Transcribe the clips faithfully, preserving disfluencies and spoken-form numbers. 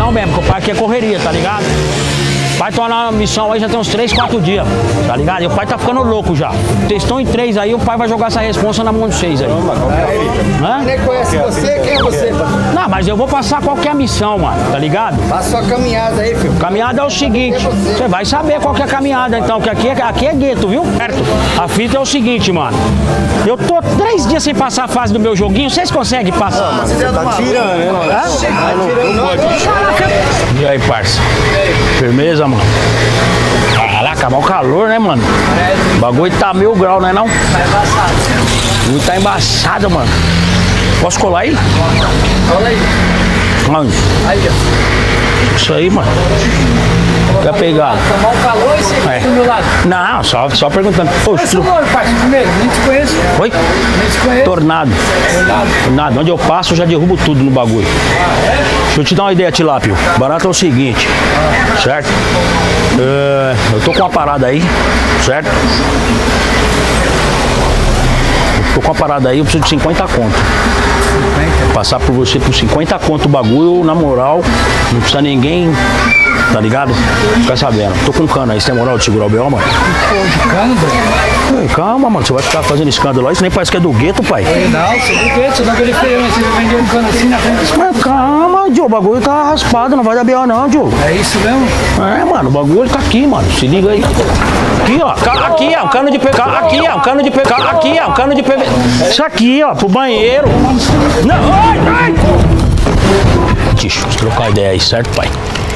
missão mesmo, porque o pai aqui é correria, tá ligado? O pai tá na missão aí já tem uns três, quatro dias, tá ligado? E o pai tá ficando louco já. Vocês estão em três aí, o pai vai jogar essa responsa na mão de vocês aí. Hã? Quem conhece você? Quem é você? Não, mas eu vou passar qual que é a missão, mano, tá ligado? Passa sua caminhada aí, filho. Caminhada é o seguinte, você vai saber qual que é a caminhada então, que aqui é, aqui é gueto, viu? Certo? A fita é o seguinte, mano. Eu tô três dias sem passar a fase do meu joguinho, vocês conseguem passar? Mas você tá tirando, né? E aí, parça? Firmeza, mano? Caraca, mal calor, né, mano? O bagulho tá mil grau, né, não? O bagulho tá embaçado, mano. Posso colar aí? Cola aí. Mano. Aí, ó. Isso aí, mano. Quer pegar? Tá mal calor e você É. do meu lado? Não, só, só perguntando. Qual é o seu nome, parceiro? Primeiro, nem te conheço. Oi? Nem te conheço. Tornado. Tornado. Tornado. Onde eu passo, eu já derrubo tudo no bagulho. Ah, é? Deixa eu te dar uma ideia, Tilápio. Barato é o seguinte, certo? É, eu tô com uma parada aí, certo? Eu tô com uma parada aí, eu preciso de cinquenta conto. Passar por você por cinquenta conto o bagulho, na moral, não precisa ninguém, tá ligado? Fica sabendo. Tô com cana aí, você tem moral de segurar o B O, mano? Cano, Ei, calma, mano, você vai ficar fazendo escândalo aí, isso nem parece que é do gueto, pai. Não, você não quer, você não quer diferença. Você vai vender um cano assim na frente dos Mas calma, Diogo, o bagulho tá raspado, não vai dar B O não, Diogo. É isso mesmo? É, mano, o bagulho tá aqui, mano. Se liga aí. Aqui, ó. Ca- Aqui, ó. Um cano de P V C. Aqui, ó. Um cano de P V C. Aqui, ó. Um cano de P V C. Isso aqui, ó. Pro banheiro. Não, ai, ai. Deixa eu trocar ideia aí, certo, pai?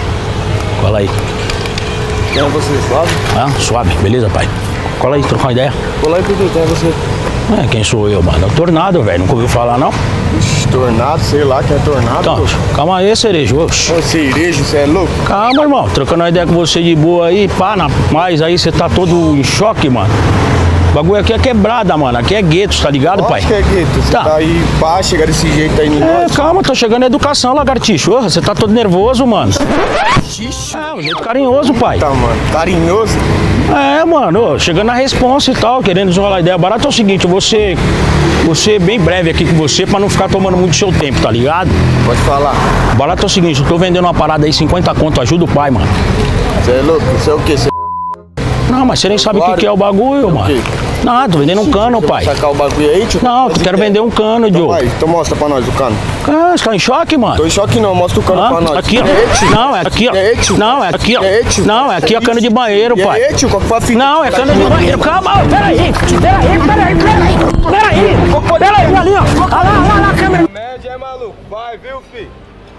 Cola aí. Quem é você, suave? Ah, suave. Beleza, pai? Cola aí, trocar uma ideia. Cola aí por quê? Quem é você? É, quem sou eu, mano? É o Tornado, velho. Nunca ouviu falar, não? Ixi, tornado, sei lá quem é tornado. Então, Poxa. calma aí, cerejo. Oxe. Ô, cerejo, você é louco? Calma, irmão. Trocando uma ideia com você de boa aí, pá, na... mas aí você tá todo em choque, mano. O bagulho aqui é quebrada, mano. Aqui é gueto, tá ligado, pai? Acho que é gueto. Você Tá. tá, aí, pá, chega desse jeito aí em É, nós. calma, tô chegando na educação, lagartixo. Ô, você tá todo nervoso, mano. Xixi. É, um jeito carinhoso, pai. Tá, mano. Carinhoso. É, mano, ô, chegando na responsa e tal, querendo desenrolar ideia. Barato é o seguinte, eu vou ser, vou ser bem breve aqui com você pra não ficar tomando muito seu tempo, tá ligado? Pode falar. Barato é o seguinte, eu tô vendendo uma parada aí, cinquenta conto, ajuda o pai, mano. Você é louco? Você é o quê? Você Não, mas você nem sabe o que, que é o bagulho, mano. quê? Não, tô vendendo um cano, pai. sacar o bagulho aí, tio? Não, tu quero vender um cano, Diogo. Vai, então mostra pra nós o cano. Ah, você tá em choque, mano? Tô em choque não, mostra o cano Ah, pra nós. aqui, ó. E aí, tio? Não, é aqui, ó. E aí, tio? Não, é aqui, ó. E aí, tio? Não, é aqui, ó, cano de banheiro, E pai. aí, tio? Qual que foi a fita? Não, é cano de banheiro. Calma, ó, peraí. Peraí, peraí, peraí. Peraí. Peraí, ali, ó. Olha lá, olha lá, lá a câmera. Média é maluco. Vai, viu, filho?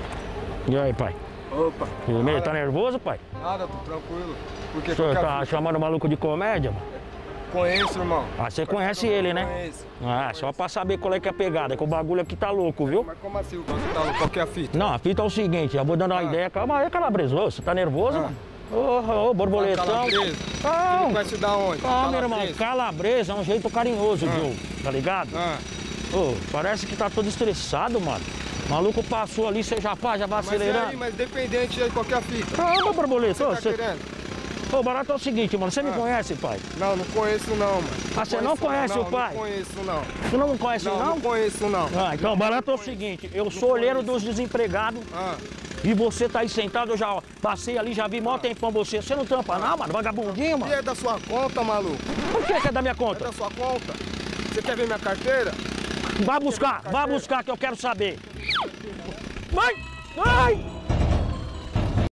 E aí, pai? Opa. Firmeza, tá nervoso, pai? Nada, tô tranquilo. Porque O senhor tá chamando o maluco de comédia, mano? Conheço, irmão. Ah, você conhece ele, né? Conheço. Ah, só pra saber qual é que é a pegada, que o bagulho aqui tá louco, viu? Mas como assim o bagulho tá louco? Qual que é a fita? Não, a fita é o seguinte, eu vou dando uma ideia. Calma aí, Calabreso. Ô, você tá nervoso, mano? Ô, ô, borboletão. Calabresa. Calma, Conhece da onde? calma, meu irmão. Calabresa. Calabresa é um jeito carinhoso, Diogo, tá ligado? Ah, Ô, parece que tá todo estressado, mano. O maluco passou ali, você já pá, já vai mas e acelerando. aí, mas dependente de qualquer fita. Calma, borboleta. Ô, Tá você... querendo? Ô, barato é o seguinte, mano. Você me Ah. conhece, pai? Não, não conheço não, mano. Ah, você não conhece não, o pai? Não conheço não. Você não me conhece, Não, não? não conheço não. Ah, então, barato é o seguinte. Eu sou olheiro dos desempregados. Ah, E você tá aí sentado, eu já passei ali, já vi mó tempão você. Você não tampa não, mano? Vagabundinho, e mano. é da sua conta, maluco? Por que que é da minha É conta? da sua conta? Você quer ver minha carteira? Vai buscar, vai buscar que eu quero saber. Vai, vai!